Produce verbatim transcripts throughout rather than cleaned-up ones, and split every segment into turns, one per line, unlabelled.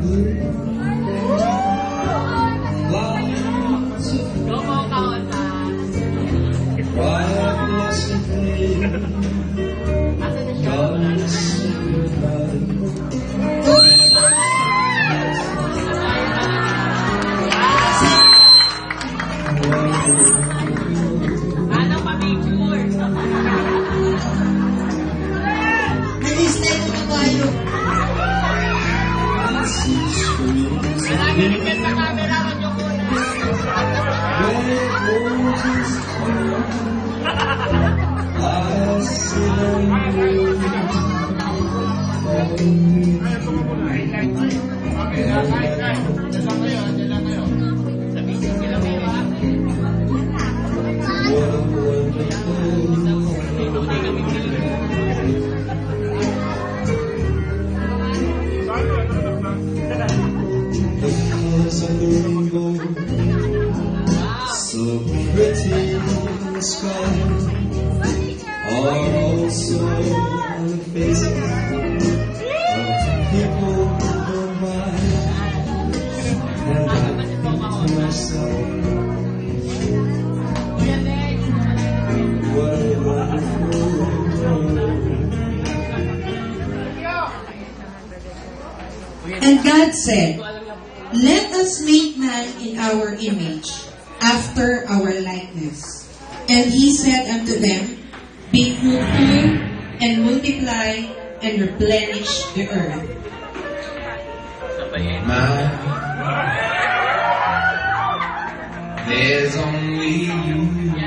And God said, "Let us make man in our image, after our likeness." And he said unto them, "Be fruitful, and multiply, and replenish the earth."
Man, there's only you.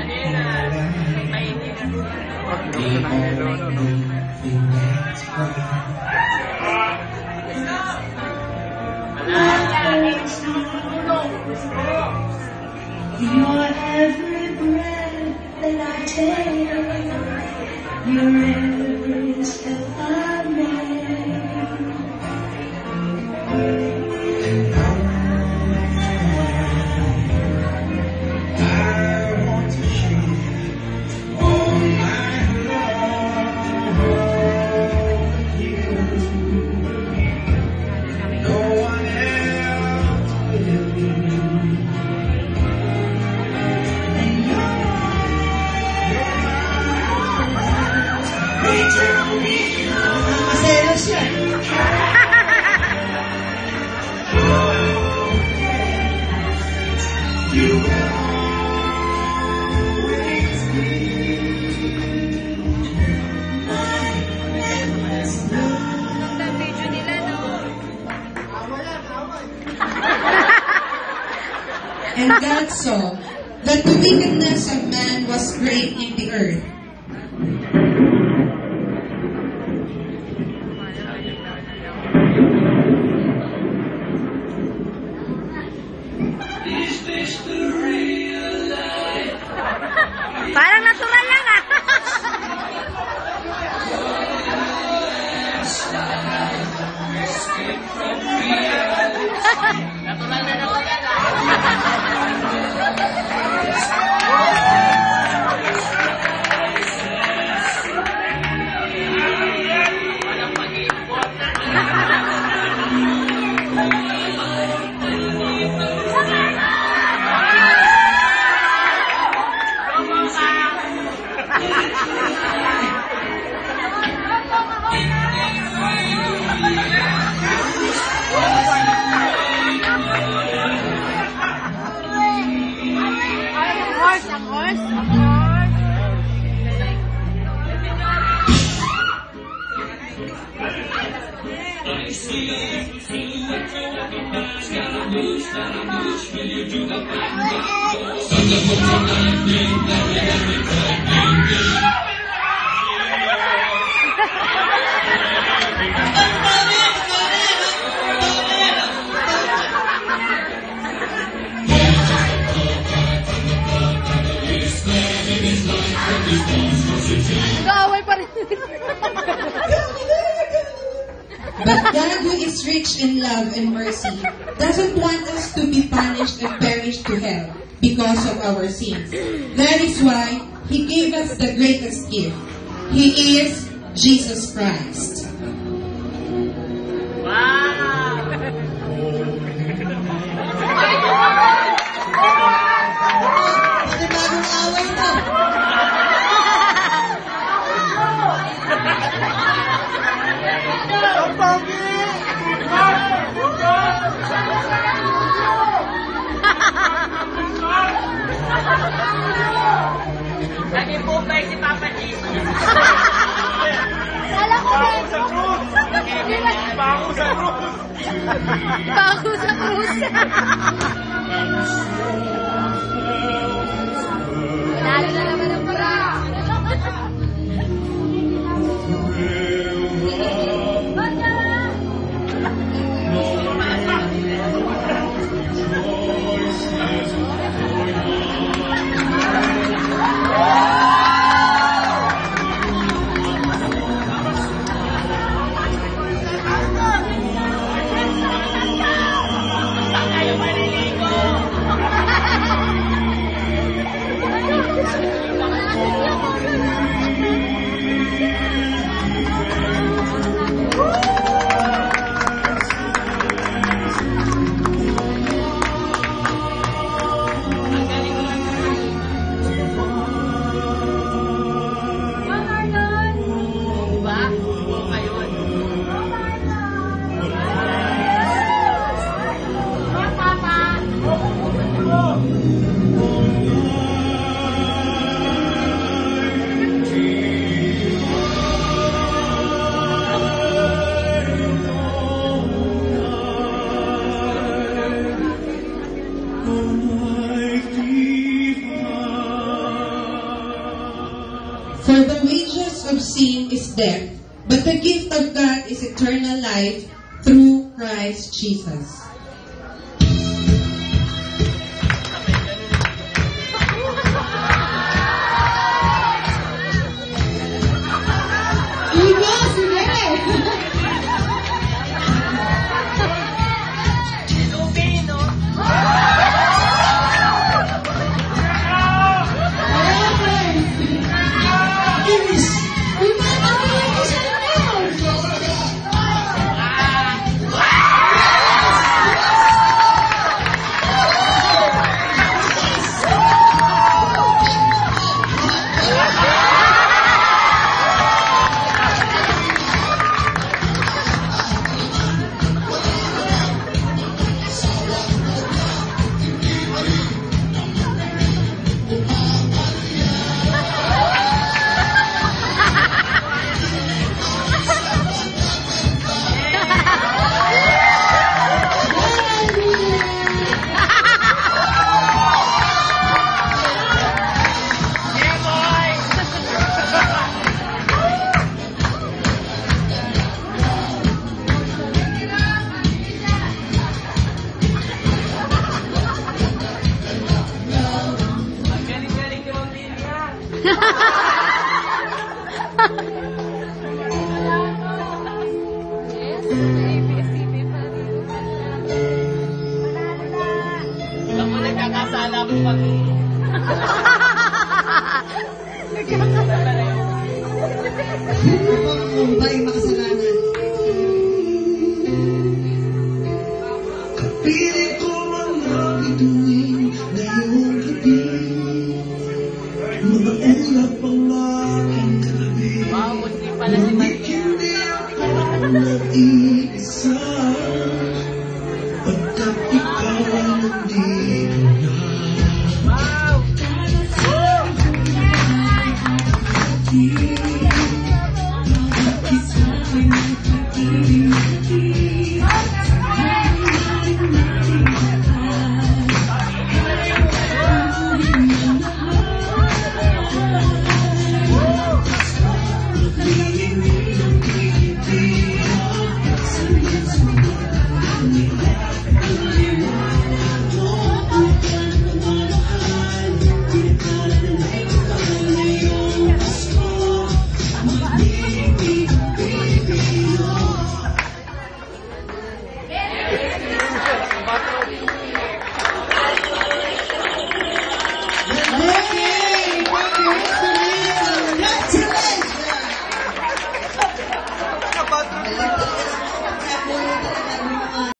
The only thing that's right.
You're every breath that I take, you're every step I make.
And I want to share all my love with you. No one else will do.
Masaya siya.
You will always be my endless love.
And God saw that the wickedness of man was great in the earth,
parang natural lang ah. Natural na natural.
But God, who is rich in love and mercy, doesn't want us to be punished and perish to hell because of our sins. That is why He gave us the greatest gift. He is Jesus Christ.
Wow! Pako sa krus. Lalo na naman ang para.
For the wages of sin is death, but the gift of God is eternal life through Christ Jesus.
Ako nagkakasala ko pag nagkakasala na yun.
Kung ba'y makasalanan?
Piling ko mga bituin na iyong gabi. Mga ulap ang aking katabi.
Wow, muslim pala si Maria.
Hindi ako nag-iisa. Pagkat ikaw ay nandito na.
Wow!
Bakit sa akin ay pag-ibig